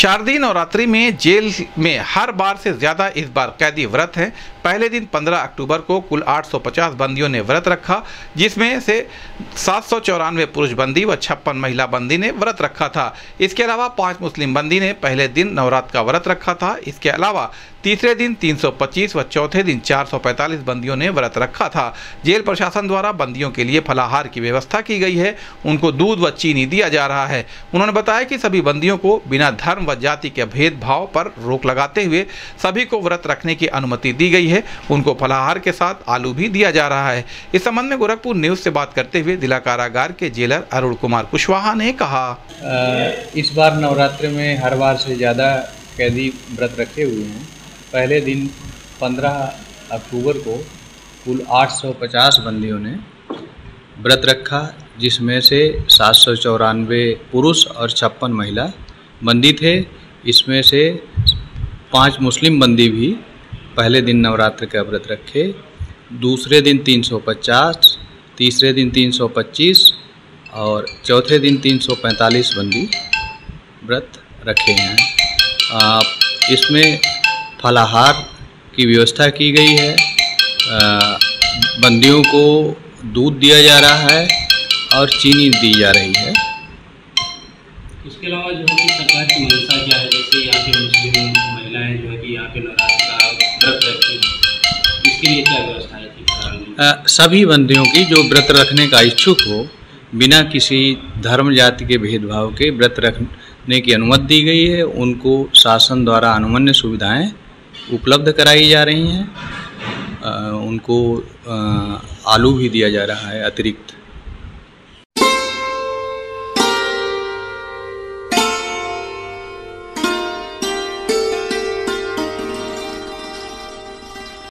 शारदीय नवरात्रि में जेल में हर बार से ज्यादा इस बार कैदी व्रत हैं। पहले दिन 15 अक्टूबर को कुल 850 बंदियों ने व्रत रखा, जिसमें से 794 पुरुष बंदी व 56 महिला बंदी ने व्रत रखा था। इसके अलावा 5 मुस्लिम बंदी ने पहले दिन नवरात्र का व्रत रखा था। इसके अलावा तीसरे दिन 325 व चौथे दिन 445 बंदियों ने व्रत रखा था। जेल प्रशासन द्वारा बंदियों के लिए फलाहार की व्यवस्था की गई है। उनको दूध व चीनी दिया जा रहा है। उन्होंने बताया कि सभी बंदियों को बिना धर्म व जाति के भेदभाव पर रोक लगाते हुए सभी को व्रत रखने की अनुमति दी गई है। उनको फलाहार के साथ आलू भी दिया जा रहा है। इस संबंध में गोरखपुर न्यूज से बात करते हुए जिला कारागार के जेलर अरुण कुमार कुशवाहा ने कहा, इस बार नवरात्रि में हर बार से ज़्यादा कैदी व्रत रखे हुए हैं। पहले दिन 15 अक्टूबर को कुल 850 बंदियों ने व्रत रखा, जिसमें से 794 पुरुष और 56 महिला बंदी थे। इसमें से 5 मुस्लिम बंदी भी पहले दिन नवरात्र का व्रत रखे, दूसरे दिन 350, तीसरे दिन 325 और चौथे दिन 345 बंदी व्रत रखे हैं। इसमें फलाहार की व्यवस्था की गई है। बंदियों को दूध दिया जा रहा है और चीनी दी जा रही है। इसके अलावा जो है सरकार की मंशा क्या है, जैसे यहाँ पे मुस्लिम महिलाएं जो है कि यहाँ पे नवरात्र का व्रत रखती हैं, इसके लिए क्या व्यवस्था है? सभी बंदियों की जो व्रत रखने का इच्छुक हो, बिना किसी धर्म जाति के भेदभाव के व्रत रखने की अनुमति दी गई है। उनको शासन द्वारा अनुमन्य सुविधाएं उपलब्ध कराई जा रही हैं। उनको आलू भी दिया जा रहा है अतिरिक्त।